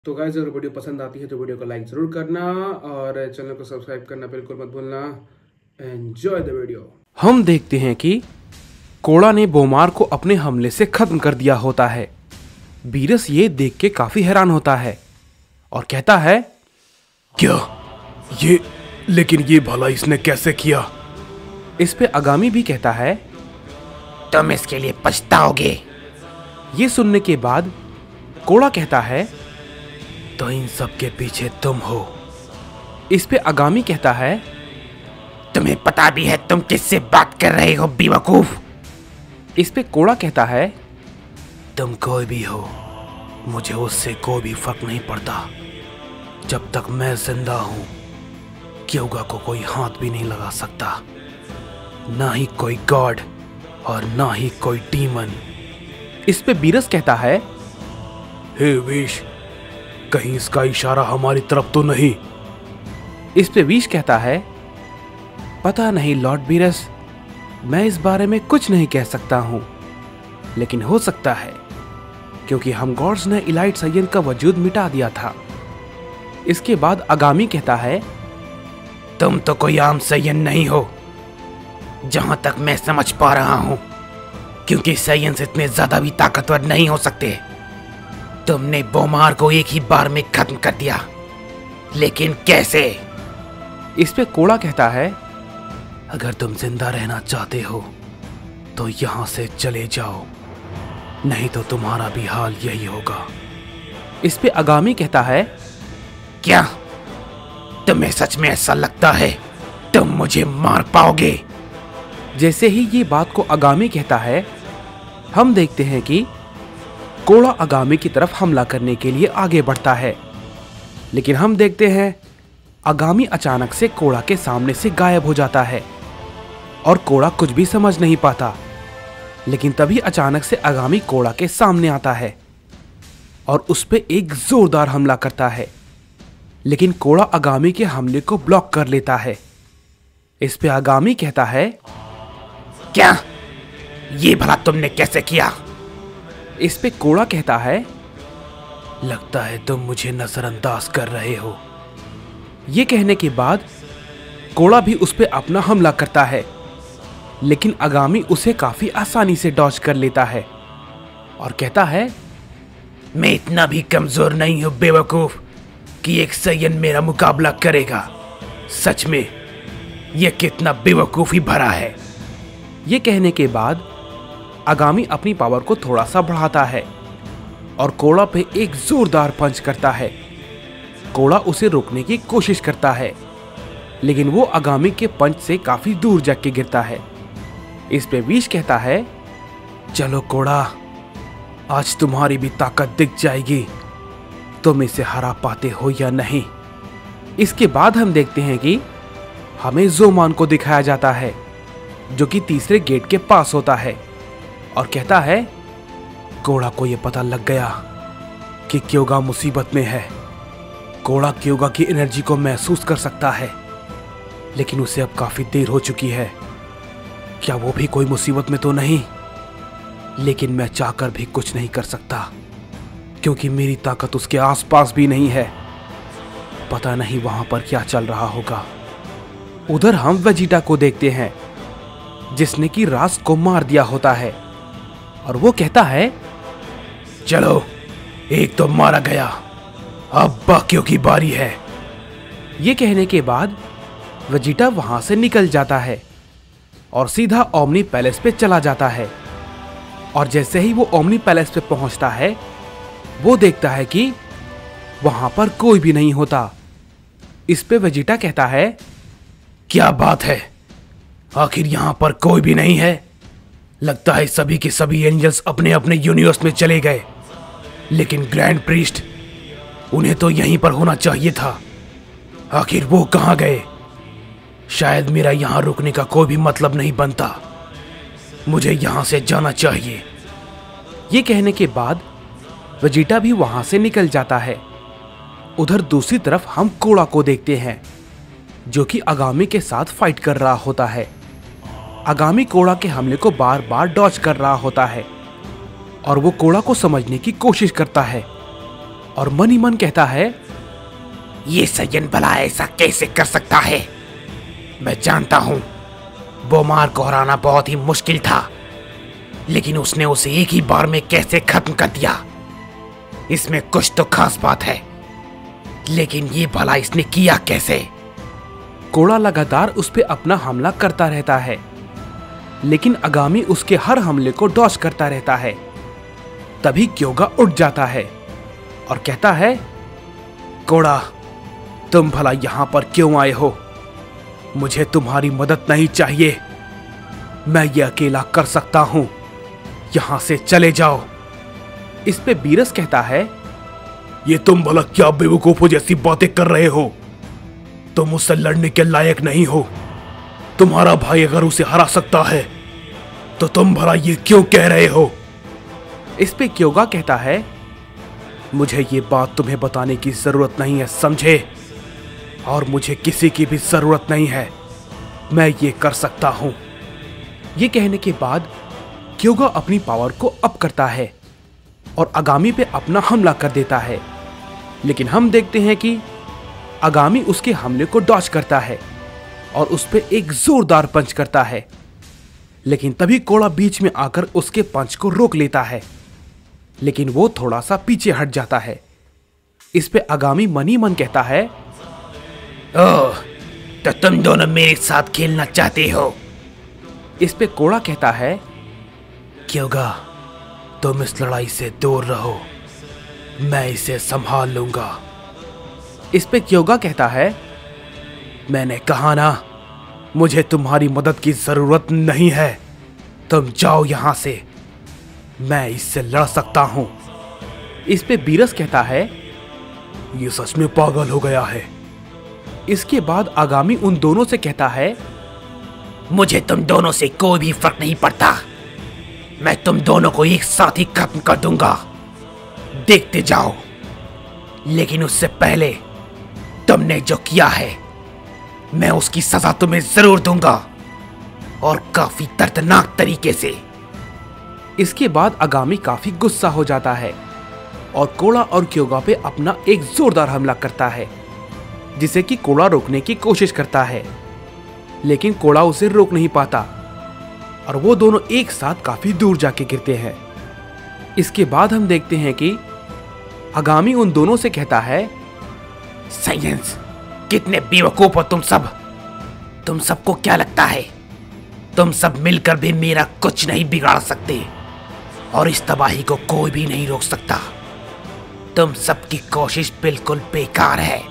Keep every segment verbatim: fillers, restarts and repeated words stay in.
तो गाइस अगर वीडियो पसंद आती है तो वीडियो को लाइक जरूर करना और चैनल को सब्सक्राइब करना बिल्कुल मत भूलना। Enjoy the video. हम देखते हैं कि कोड़ा ने बोमार को अपने हमले से खत्म कर दिया होता है। बीरस ये देख के काफी हैरान होता है और कहता है, क्या ये लेकिन ये भला इसने कैसे किया? इस पे आगामी भी कहता है, तुम इसके लिए पछताओगे। ये सुनने के बाद कोड़ा कहता है, तो इन सब के पीछे तुम हो। इस पे आगामी कहता है, तुम्हें पता भी है तुम किससे बात कर रहे हो बेवकूफ। इस पे कोड़ा कहता है, तुम कोई भी हो, मुझे उससे कोई भी फर्क नहीं पड़ता। जब तक मैं जिंदा हूं क्योगा को कोई हाथ भी नहीं लगा सकता, ना ही कोई गॉड और ना ही कोई डीमन। इस पे बीरस कहता है, हे विश, कहीं इसका इशारा हमारी तरफ तो नहीं? इस पे विश कहता है, पता नहीं लॉर्ड बीरस, मैं इस बारे में कुछ नहीं कह सकता हूं, लेकिन हो सकता है क्योंकि हम गॉड्स ने इलाइट सायन का वजूद मिटा दिया था। इसके बाद आगामी कहता है, तुम तो कोई आम सायन नहीं हो जहां तक मैं समझ पा रहा हूं, क्योंकि सायंस इतने ज्यादा भी ताकतवर नहीं हो सकते। तुमने बोमार को एक ही बार में खत्म कर दिया, लेकिन कैसे? इस पे कोड़ा कहता है, अगर तुम जिंदा रहना चाहते हो तो यहां से चले जाओ, नहीं तो तुम्हारा भी हाल यही होगा। इस पे आगामी कहता है, क्या तुम्हें सच में ऐसा लगता है तुम मुझे मार पाओगे? जैसे ही ये बात को आगामी कहता है, हम देखते हैं कि कोड़ा आगामी की तरफ हमला करने के लिए आगे बढ़ता है, लेकिन हम देखते हैं आगामी अचानक से कोड़ा के सामने से गायब हो जाता है और कोड़ा कुछ भी समझ नहीं पाता। लेकिन तभी अचानक से आगामी कोड़ा के सामने आता है और उस पे एक जोरदार हमला करता है, लेकिन कोड़ा आगामी के हमले को ब्लॉक कर लेता है। इस पे आगामी कहता है, क्या ये भला तुमने कैसे किया? इस पे कोड़ा कहता है, लगता है तुम मुझे नजरअंदाज कर रहे हो। ये कहने के बाद कोड़ा भी उस पे अपना हमला करता है, लेकिन आगामी उसे काफी आसानी से डॉज कर लेता है और कहता है, मैं इतना भी कमजोर नहीं हूं बेवकूफ कि एक सायन मेरा मुकाबला करेगा। सच में यह कितना बेवकूफी भरा है। ये कहने के बाद आगामी अपनी पावर को थोड़ा सा बढ़ाता है और कोड़ा पे एक जोरदार पंच करता है। कोड़ा उसे रोकने की कोशिश करता है, लेकिन वो आगामी के पंच से काफी दूर जाके गिरता है। इस पे विश कहता है, चलो कोड़ा, आज तुम्हारी भी ताकत दिख जाएगी, तुम इसे हरा पाते हो या नहीं। इसके बाद हम देखते हैं कि हमें जोमान को दिखाया जाता है, जो कि तीसरे गेट के पास होता है और कहता है, कोड़ा को यह पता लग गया कि क्योगा मुसीबत में है। कोड़ा क्योगा की एनर्जी को महसूस कर सकता है, लेकिन उसे अब काफी देर हो चुकी है। क्या वो भी कोई मुसीबत में तो नहीं? लेकिन मैं चाहकर भी कुछ नहीं कर सकता, क्योंकि मेरी ताकत उसके आसपास भी नहीं है। पता नहीं वहां पर क्या चल रहा होगा। उधर हम वेजिटा को देखते हैं, जिसने कि रास को मार दिया होता है और वो कहता है, चलो, एक तो मारा गया, अब बाकियों की बारी है। ये कहने के बाद वेजिटा वहां से निकल जाता है और सीधा ओमनी पैलेस पे चला जाता है। और जैसे ही वो ओमनी पैलेस पे पहुंचता है, वो देखता है कि वहां पर कोई भी नहीं होता। इस पे वेजिटा कहता है, क्या बात है, आखिर यहां पर कोई भी नहीं है? लगता है सभी के सभी एंजल्स अपने अपने यूनिवर्स में चले गए, लेकिन ग्रैंड प्रीस्ट, उन्हें तो यहीं पर होना चाहिए था। आखिर वो कहां गए? शायद मेरा यहां रुकने का कोई भी मतलब नहीं बनता, मुझे यहां से जाना चाहिए। ये कहने के बाद वेजिटा भी वहां से निकल जाता है। उधर दूसरी तरफ हम कोड़ा को देखते हैं, जो कि आगामी के साथ फाइट कर रहा होता है। आगामी कोड़ा के हमले को बार बार डॉज कर रहा होता है और वो कोड़ा को समझने की कोशिश करता है, और मन ही मन कहता है, ये सयन भला ऐसा कैसे कर सकता है? मैं जानता हूं बोमार को हराना बहुत ही मुश्किल था, लेकिन उसने उसे एक ही बार में कैसे खत्म कर दिया? इसमें कुछ तो खास बात है, लेकिन ये भला इसने किया कैसे? कोड़ा लगातार उस पे अपना हमला करता रहता है, लेकिन आगामी उसके हर हमले को डॉज करता रहता है। तभी क्योगा उठ जाता है और कहता है, कोड़ा, तुम भला यहां पर क्यों आए हो? मुझे तुम्हारी मदद नहीं चाहिए, मैं ये अकेला कर सकता हूं, यहां से चले जाओ। इस पे बीरस कहता है, ये तुम भला क्या बेवकूफों जैसी बातें कर रहे हो? तुम उससे लड़ने के लायक नहीं हो। तुम्हारा भाई अगर उसे हरा सकता है तो तुम भला ये क्यों कह रहे हो? इस पे क्योगा कहता है, मुझे ये बात तुम्हें बताने की जरूरत नहीं है, समझे? और मुझे किसी की भी जरूरत नहीं है, मैं ये कर सकता हूं। ये कहने के बाद क्योगा अपनी पावर को अप करता है और आगामी पे अपना हमला कर देता है, लेकिन हम देखते हैं कि आगामी उसके हमले को डॉज करता है और उस पे एक जोरदार पंच करता है, लेकिन तभी कोड़ा बीच में आकर उसके पंच को रोक लेता है, लेकिन वो थोड़ा सा पीछे हट जाता है। इस पे आगामी मन ही मन कहता है, ओह, तो तुम दोनों मेरे साथ खेलना चाहते हो? इस पे कोड़ा कहता है, क्योगा, तुम इस लड़ाई से दूर रहो, मैं इसे संभाल लूंगा। इस पे क्योगा कहता है, मैंने कहा ना, मुझे तुम्हारी मदद की जरूरत नहीं है, तुम जाओ यहां से, मैं इससे लड़ सकता हूं। इस पे बीरस कहता है, ये सच में पागल हो गया है। इसके बाद आगामी उन दोनों से कहता है, मुझे तुम दोनों से कोई भी फर्क नहीं पड़ता, मैं तुम दोनों को एक साथ ही खत्म कर दूंगा, देखते जाओ। लेकिन उससे पहले तुमने जो किया है, मैं उसकी सजा तुम्हें जरूर दूंगा, और काफी दर्दनाक तरीके से। इसके बाद आगामी काफी गुस्सा हो जाता है और कोड़ा और क्योगा पे अपना एक जोरदार हमला करता है, जिसे कि कोड़ा रोकने की कोशिश करता है, लेकिन कोड़ा उसे रोक नहीं पाता और वो दोनों एक साथ काफी दूर जाके गिरते हैं। इसके बाद हम देखते हैं कि आगामी उन दोनों से कहता है, साइंस, कितने बेवकूफ हो तुम सब। तुम सबको क्या लगता है तुम सब मिलकर भी मेरा कुछ नहीं बिगाड़ सकते, और इस तबाही को कोई भी नहीं रोक सकता। तुम सबकी कोशिश बिल्कुल बेकार है।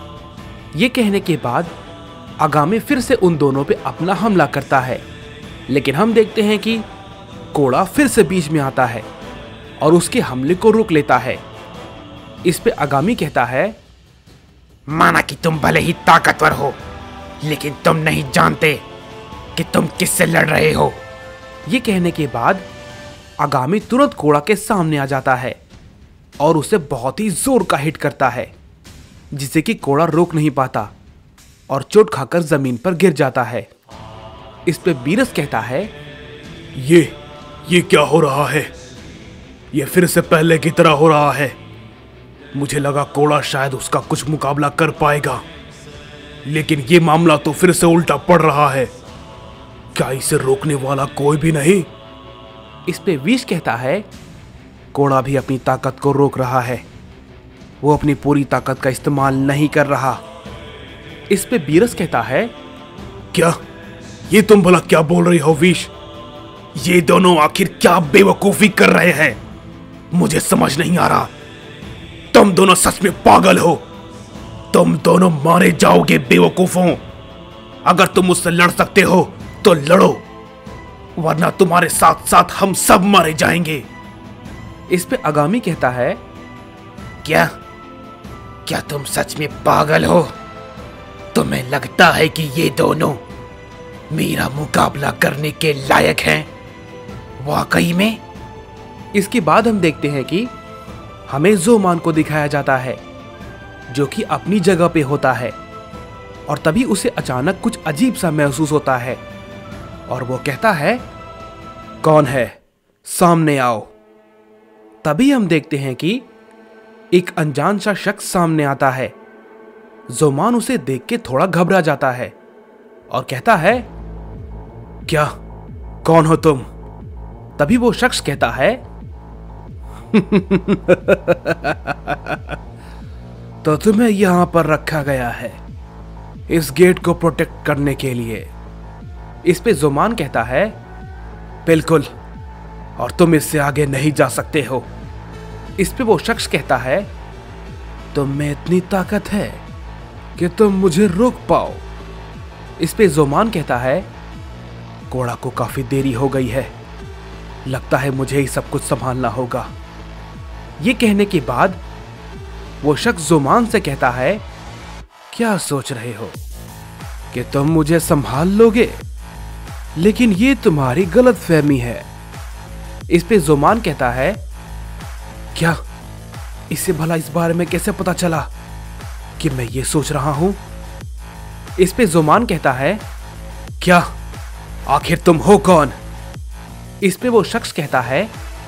ये कहने के बाद आगामी फिर से उन दोनों पे अपना हमला करता है, लेकिन हम देखते हैं कि कोड़ा फिर से बीच में आता है और उसके हमले को रोक लेता है। इस पे आगामी कहता है, माना कि तुम भले ही ताकतवर हो, लेकिन तुम नहीं जानते कि तुम किससे लड़ रहे हो। ये कहने के बाद आगामी तुरंत कोड़ा के सामने आ जाता है और उसे बहुत ही जोर का हिट करता है, जिसे कि कोड़ा रोक नहीं पाता और चोट खाकर जमीन पर गिर जाता है। इस पे बीरस कहता है, ये ये क्या हो रहा है? ये फिर से पहले की तरह हो रहा है। मुझे लगा कोड़ा शायद उसका कुछ मुकाबला कर पाएगा, लेकिन ये मामला तो फिर से उल्टा पड़ रहा है। क्या इसे रोकने वाला कोई भी नहीं? इस पे विश कहता है, कोड़ा भी अपनी ताकत को रोक रहा है, वो अपनी पूरी ताकत का इस्तेमाल नहीं कर रहा। इस पे बीरस कहता है, क्या ये तुम भला क्या बोल रही हो विश? ये दोनों आखिर क्या बेवकूफी कर रहे हैं? मुझे समझ नहीं आ रहा। तुम दोनों सच में पागल हो। तुम दोनों मारे जाओगे बेवकूफों। अगर तुम मुझसे लड़ सकते हो तो लड़ो, वरना तुम्हारे साथ साथ हम सब मारे जाएंगे। इस पे आगामी कहता है, क्या क्या तुम सच में पागल हो? तुम्हें लगता है कि ये दोनों मेरा मुकाबला करने के लायक हैं? वाकई में? इसके बाद हम देखते हैं कि हमें ज़ोमान को दिखाया जाता है, जो कि अपनी जगह पे होता है, और तभी उसे अचानक कुछ अजीब सा महसूस होता है और वो कहता है, कौन है? सामने आओ। तभी हम देखते हैं कि एक अनजान सा शख्स सामने आता है। जोमान उसे देख के थोड़ा घबरा जाता है और कहता है, क्या, कौन हो तुम? तभी वो शख्स कहता है, तो तुम्हें यहां पर रखा गया है इस गेट को प्रोटेक्ट करने के लिए। इस पे जोमान कहता है, बिल्कुल, और तुम इससे आगे नहीं जा सकते हो। इस पे वो शख्स कहता है, तुम में इतनी ताकत है कि तुम मुझे रोक पाओ। इस पे जोमान कहता है, कोड़ा को काफी देरी हो गई है, लगता है मुझे ही सब कुछ संभालना होगा। ये कहने के बाद वो शख्स जोमान से कहता है, क्या सोच रहे हो कि तुम मुझे संभाल लोगे? लेकिन ये तुम्हारी गलतफहमी है। इस पे जोमान कहता है, क्या, इसे भला इस बारे में कैसे पता चला कि मैं ये सोच रहा हूं? इस पे जोमान कहता है, क्या, आखिर तुम हो कौन? इस पे वो शख्स कहता है,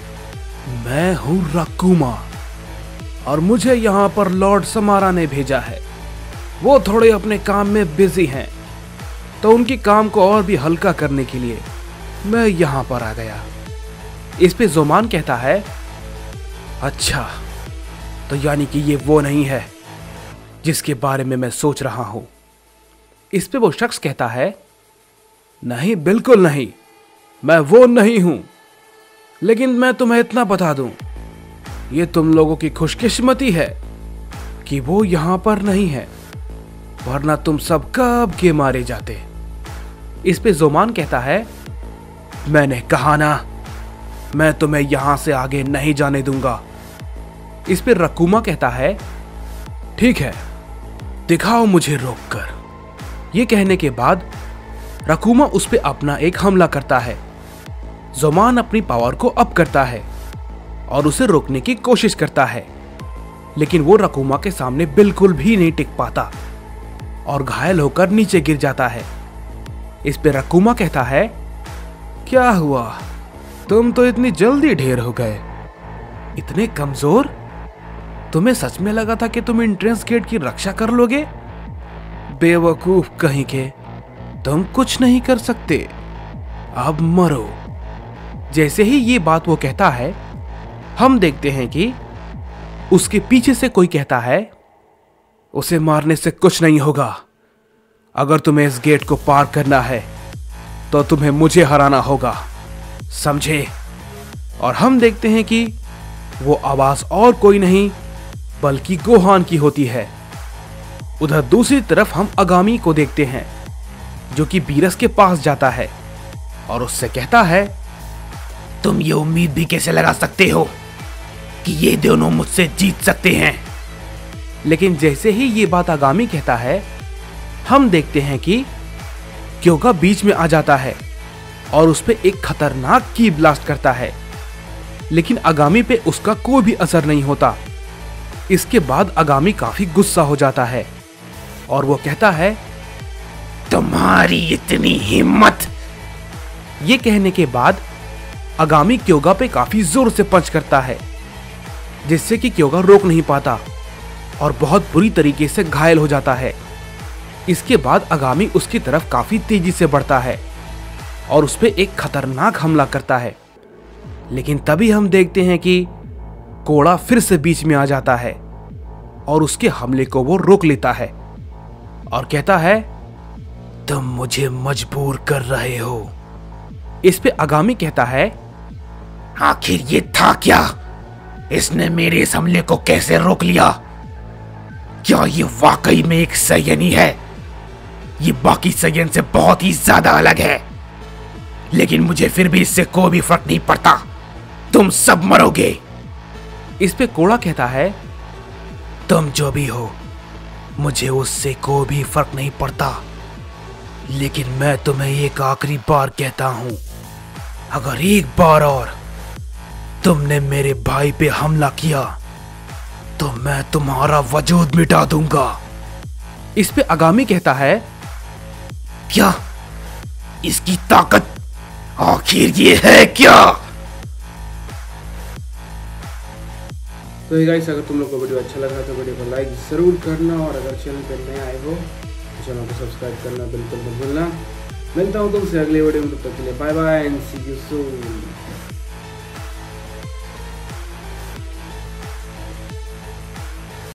मैं हूं राकुमा और मुझे यहां पर लॉर्ड समारा ने भेजा है। वो थोड़े अपने काम में बिजी हैं, तो उनकी काम को और भी हल्का करने के लिए मैं यहां पर आ गया। इस पे जोमान कहता है, अच्छा, तो यानी कि ये वो नहीं है जिसके बारे में मैं सोच रहा हूं। इस पे वो शख्स कहता है, नहीं, बिल्कुल नहीं, मैं वो नहीं हूं। लेकिन मैं तुम्हें इतना बता दूं, ये तुम लोगों की खुशकिस्मती है कि वो यहां पर नहीं है, वरना तुम सब कब के मारे जाते। इस पे जोमान कहता है, मैंने कहा ना, मैं तुम्हें यहां से आगे नहीं जाने दूंगा। इस पे रकुमा कहता है, ठीक है, दिखाओ मुझे रोककर। यह कहने के बाद रकुमा उस पे अपना एक हमला करता है। जोमान अपनी पावर को अप करता है और उसे रोकने की कोशिश करता है, लेकिन वो रकुमा के सामने बिल्कुल भी नहीं टिक पाता और घायल होकर नीचे गिर जाता है। इस पे रकुमा कहता है, क्या हुआ, तुम तो इतनी जल्दी ढेर हो गए, इतने कमजोर? तुम्हें सच में लगा था कि तुम एंट्रेंस गेट की रक्षा कर लोगे? बेवकूफ कहीं के, तुम कुछ नहीं कर सकते, अब मरो। जैसे ही ये बात वो कहता है, हम देखते हैं कि उसके पीछे से कोई कहता है, उसे मारने से कुछ नहीं होगा। अगर तुम्हें इस गेट को पार करना है तो तुम्हें मुझे हराना होगा, समझे? और हम देखते हैं कि वो आवाज और कोई नहीं बल्कि गोहान की होती है। उधर दूसरी तरफ हम आगामी को देखते हैं, जो कि बीरस के पास जाता है और उससे कहता है, तुम ये उम्मीद भी कैसे लगा सकते हो कि ये दोनों मुझसे जीत सकते हैं? लेकिन जैसे ही ये बात आगामी कहता है, हम देखते हैं कि क्योगा बीच में आ जाता है और उस पे एक खतरनाक की ब्लास्ट करता है, लेकिन आगामी पे उसका कोई भी असर नहीं होता। इसके बाद आगामी काफी गुस्सा हो जाता है और वो कहता है, तुम्हारी इतनी हिम्मत! ये कहने के बाद आगामी क्योगा पे काफी जोर से पंच करता है, जिससे कि क्योगा रोक नहीं पाता और बहुत बुरी तरीके से घायल हो जाता है। इसके बाद आगामी उसकी तरफ काफी तेजी से बढ़ता है और उस पे एक खतरनाक हमला करता है, लेकिन तभी हम देखते हैं कि कोड़ा फिर से बीच में आ जाता है और उसके हमले को वो रोक लेता है और कहता है, तुम मुझे मजबूर कर रहे हो। इस पे आगामी कहता है, आखिर ये था क्या? इसने मेरे इस हमले को कैसे रोक लिया? क्या ये वाकई में एक सैयनी है? ये बाकी सैयन से बहुत ही ज्यादा अलग है, लेकिन मुझे फिर भी इससे कोई भी फर्क नहीं पड़ता, तुम सब मरोगे। इस पे कोड़ा कहता है, तुम जो भी हो, मुझे उससे कोई भी फर्क नहीं पड़ता, लेकिन मैं तुम्हें एक आखिरी बार कहता हूं, अगर एक बार और तुमने मेरे भाई पे हमला किया तो मैं तुम्हारा वजूद मिटा दूंगा। इस पे आगामी कहता है, क्या इसकी ताकत आखिर ये है क्या? तो गाइस अगर तुम लोग को वीडियो अच्छा लगा तो वीडियो को लाइक ज़रूर करना, और अगर चैनल पर नए आए हो तो चैनल को सब्सक्राइब करना बिल्कुल मत भूलना। मिलता हूँ तुमसे अगले वीडियो में, तब तक के लिए bye bye and see you soon.